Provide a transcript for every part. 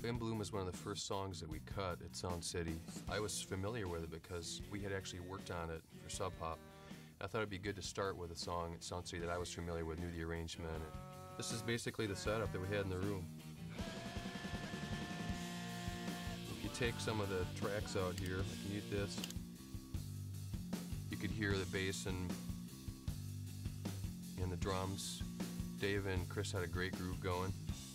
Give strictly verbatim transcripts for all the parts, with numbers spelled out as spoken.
In Bloom is one of the first songs that we cut at Sound City. I was familiar with it because we had actually worked on it for Sub Pop. I thought it'd be good to start with a song at Sound City that I was familiar with, knew the arrangement. This is basically the setup that we had in the room. If you take some of the tracks out here, like mute this, you could hear the bass and, and the drums. Dave and Chris had a great groove going.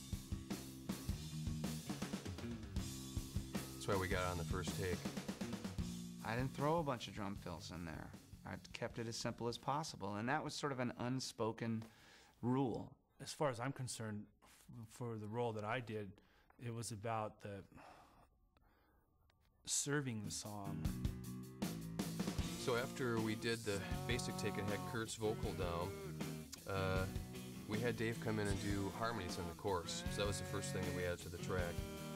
That's why we got it on the first take. I didn't throw a bunch of drum fills in there. I kept it as simple as possible, and that was sort of an unspoken rule. As far as I'm concerned, for the role that I did, it was about the serving the song. So after we did the basic take and had Kurt's vocal down, uh, we had Dave come in and do harmonies on the chorus. So that was the first thing that we added to the track.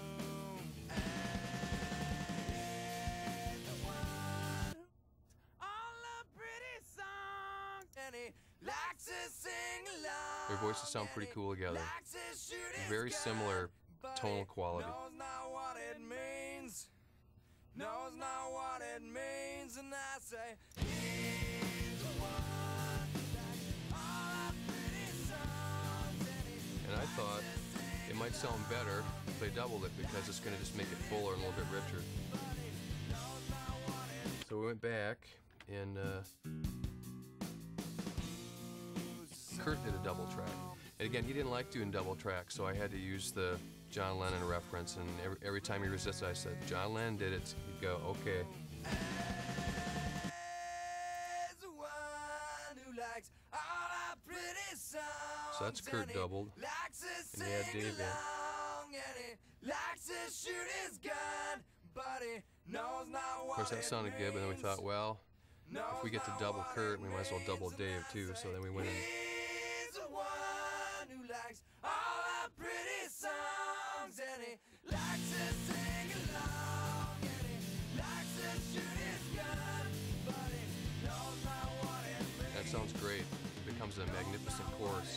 Their voices sound pretty cool together. Very similar tonal quality. Knows not what it means. Knows not what it means, and I say he's the one that all our pretty songs. And I thought it might sound better if they doubled it because it's going to just make it fuller and a little bit richer. So we went back and uh, Kurt did a double track. And again, he didn't like doing double tracks, so I had to use the John Lennon reference, and every, every time he resisted, I said, John Lennon did it. He'd go, okay. So that's Kurt doubled, and he had Dave in. Of course, that sounded good, but then we thought, well, if we get to double Kurt, we might as well double Dave too, so then we went in. Likes all our pretty songs, and he likes to sing along, and he likes to shoot his gun, but he knows not what it means. That sounds great. It becomes a magnificent chorus.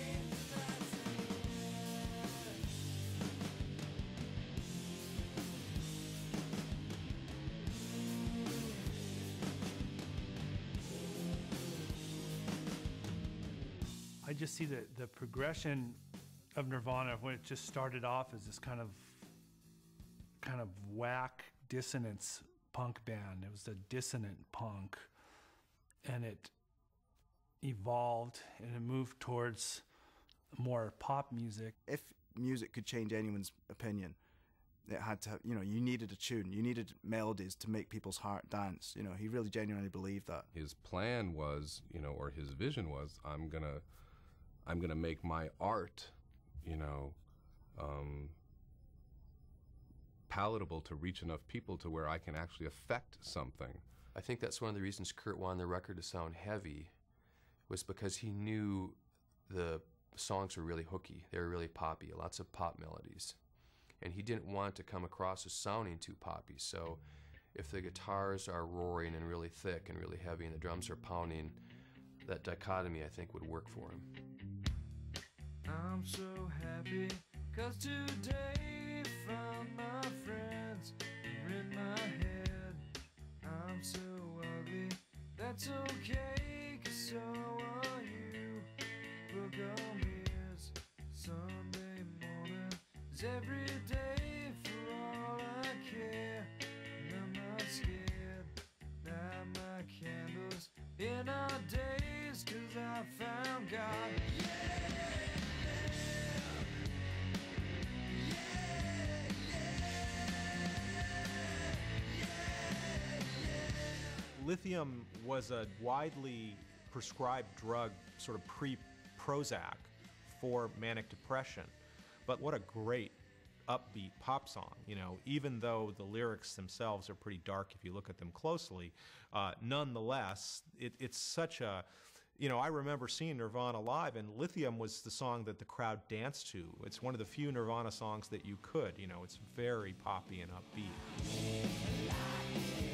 I just see the, the progression of Nirvana when it just started off as this kind of kind of whack dissonance punk band. It was a dissonant punk, and it evolved and it moved towards more pop music. If music could change anyone's opinion, it had to have, you know, you needed a tune, you needed melodies to make people's heart dance. You know, he really genuinely believed that. His plan was, you know, or his vision was, I'm gonna I'm going to make my art, you know, um, palatable to reach enough people to where I can actually affect something. I think that's one of the reasons Kurt wanted the record to sound heavy, was because he knew the songs were really hooky. They were really poppy, lots of pop melodies. And he didn't want to come across as sounding too poppy. So if the guitars are roaring and really thick and really heavy and the drums are pounding, that dichotomy, I think, would work for him. I'm so happy, cause today found my friends are in my head. I'm so ugly, that's okay, cause so are you. Book on mirrors, Sunday morning is every day for all I care. And I'm not scared, light my candles in our days, cause I found God. Yeah! Lithium was a widely prescribed drug, sort of pre-Prozac, for manic depression. But what a great upbeat pop song, you know, even though the lyrics themselves are pretty dark if you look at them closely. Uh, nonetheless, it, it's such a, you know, I remember seeing Nirvana live, and Lithium was the song that the crowd danced to. It's one of the few Nirvana songs that you could, you know, it's very poppy and upbeat.